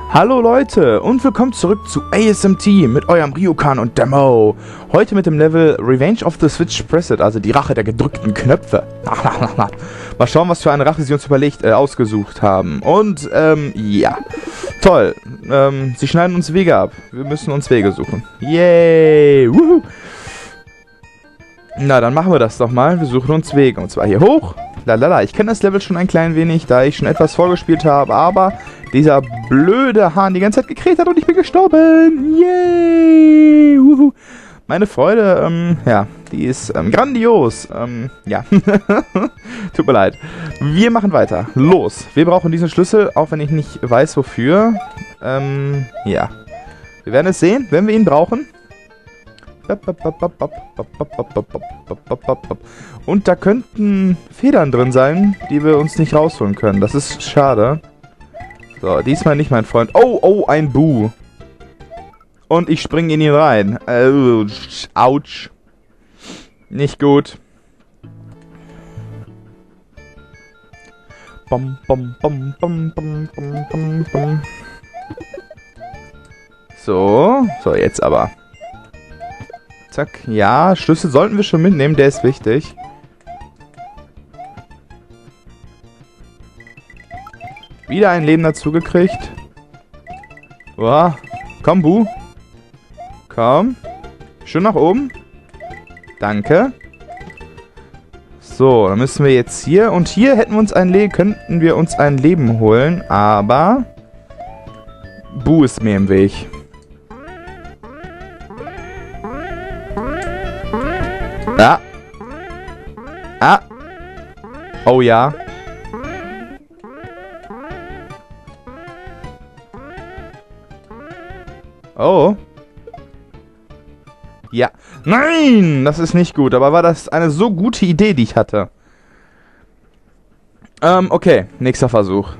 Hallo Leute und willkommen zurück zu ASMT mit eurem Ryokan und Demo. Heute mit dem Level Revenge of the Switch Pressed, also die Rache der gedrückten Knöpfe. Mal schauen, was für eine Rache sie uns ausgesucht haben. Und, ja. Toll. Sie schneiden uns Wege ab. Wir müssen uns Wege suchen. Yay! Woohoo! Na, dann machen wir das doch mal. Wir suchen uns Wege. Und zwar hier hoch. Lalala, ich kenne das Level schon ein klein wenig, da ich schon etwas vorgespielt habe, aber dieser blöde Hahn die ganze Zeit gekräht hat und ich bin gestorben. Yay! Wuhu. Meine Freude, ja, die ist grandios. Ja. Tut mir leid. Wir machen weiter. Los. Wir brauchen diesen Schlüssel, auch wenn ich nicht weiß, wofür. Ja. Wir werden es sehen, wenn wir ihn brauchen. Und da könnten Federn drin sein, die wir uns nicht rausholen können. Das ist schade. So, diesmal nicht, mein Freund. Oh, oh, ein Bu. Und ich springe in ihn rein. Autsch. Nicht gut. Bom, bom, bom, bom, bom, bom, bom, bom. So, jetzt aber. Zack, ja, Schlüssel sollten wir schon mitnehmen, der ist wichtig. Wieder ein Leben dazu gekriegt. Wow. Komm, Bu. Komm. Schön nach oben. Danke. So, dann müssen wir jetzt hier. Und hier könnten wir uns ein Leben holen, aber Bu ist mir im Weg. Ja. Ah. Oh ja. Oh. Ja. Nein! Das ist nicht gut. Aber war das eine so gute Idee, die ich hatte? Okay. Nächster Versuch.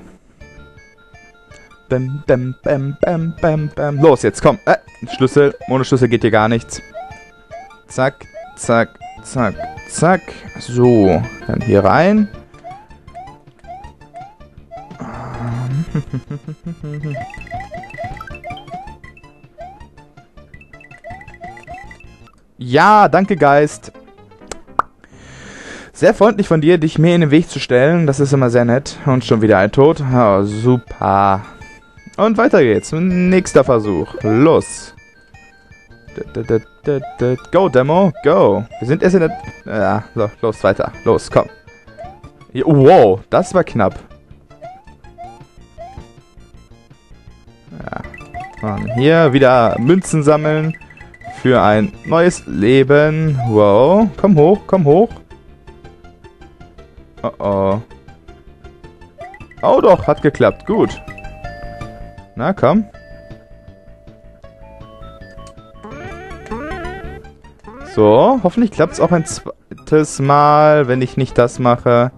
Bam, bam, bam, bam, bam, bam. Los, jetzt komm. Schlüssel. Ohne Schlüssel geht hier gar nichts. Zack, zack, zack, zack. So. Dann hier rein. Ja, danke Geist. Sehr freundlich von dir, dich mir in den Weg zu stellen. Das ist immer sehr nett. Und schon wieder ein Tod. Oh, super. Und weiter geht's. Nächster Versuch. Los. Go, Demo. Go. Wir sind erst in der... Ja, so, los, weiter. Los, komm. Wow, das war knapp. Ja. Und hier wieder Münzen sammeln. Für ein neues Leben. Wow. Komm hoch, komm hoch. Oh oh. Oh doch, hat geklappt. Gut. Na, komm. So, hoffentlich klappt es auch ein zweites Mal, wenn ich nicht das mache.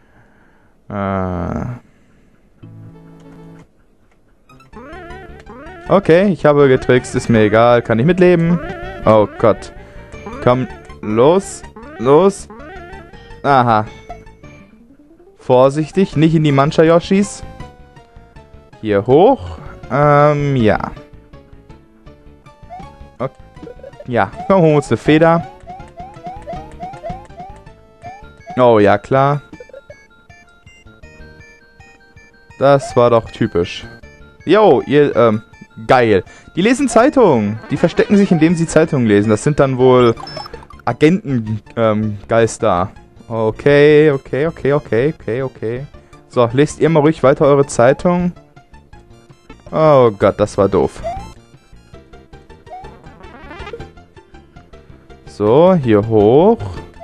Okay, ich habe getrickst, ist mir egal, kann ich mitleben. Oh Gott. Komm, los, los. Aha. Vorsichtig, nicht in die Mancha-Yoshis. Hier hoch. Ja. Okay. Ja, komm, holen wir uns eine Feder. Oh ja, klar. Das war doch typisch. Jo, ihr, geil. Die lesen Zeitungen. Die verstecken sich, indem sie Zeitungen lesen. Das sind dann wohl Agentengeister. Okay. So, lest ihr mal ruhig weiter eure Zeitung. Oh Gott, das war doof. So, hier hoch.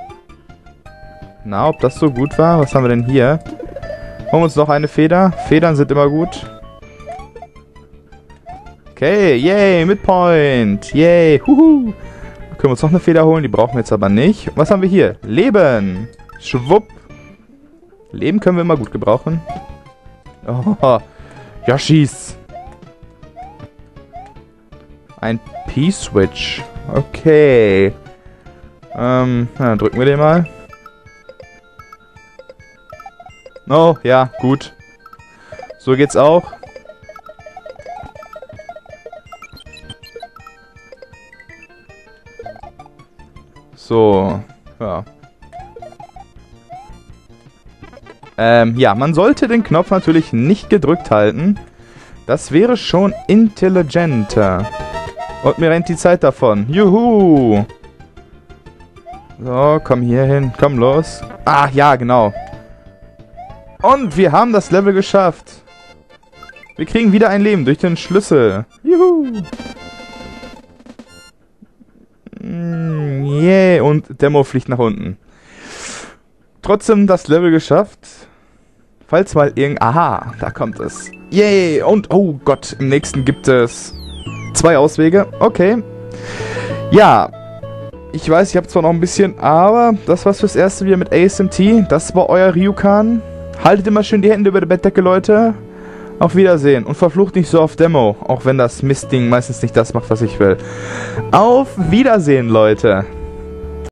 Na, ob das so gut war? Was haben wir denn hier? Holen wir uns noch eine Feder. Federn sind immer gut. Okay, yay, Midpoint. Yay, huhu. Können wir uns noch eine Feder holen, die brauchen wir jetzt aber nicht. Was haben wir hier? Leben. Schwupp. Leben können wir immer gut gebrauchen. Oh, Yoshis. Ein P-Switch. Okay. Dann drücken wir den mal. Oh, ja, gut. So geht's auch. So, ja. Ja, man sollte den Knopf natürlich nicht gedrückt halten. Das wäre schon intelligenter. Und mir rennt die Zeit davon. Juhu! So, komm hier hin. Komm los. Ach, ja, genau. Und wir haben das Level geschafft. Wir kriegen wieder ein Leben durch den Schlüssel. Juhu! Yeah, und Demo fliegt nach unten. Trotzdem das Level geschafft. Falls mal irgend... Aha, da kommt es. Yay! Und, oh Gott, im nächsten gibt es 2 Auswege. Okay. Ja. Ich weiß, ich habe zwar noch ein bisschen, aber das war's fürs erste wieder mit ASMT. Das war euer Ryukan. Haltet immer schön die Hände über der Bettdecke, Leute. Auf Wiedersehen. Und verflucht nicht so auf Demo. Auch wenn das Mistding meistens nicht das macht, was ich will. Auf Wiedersehen, Leute.